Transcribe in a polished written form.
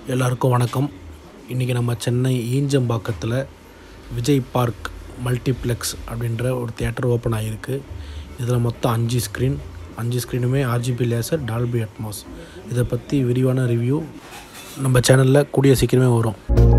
எல்லாருக்கும் வணக்கம். இன்றைக்கி நம்ம சென்னை ஈஞ்சம்பாக்கத்தில் விஜய் பார்க் மல்டிப்ளெக்ஸ் அப்படின்ற ஒரு தியேட்டர் ஓப்பன் ஆகிருக்கு. இதில் மொத்தம் 5 ஸ்க்ரீனுமே RGB லேசர் டால்பி அட்மாஸ். இதை பற்றி விரிவான ரிவ்யூ நம்ம சேனலில் கூடிய சீக்கிரமே வரும்.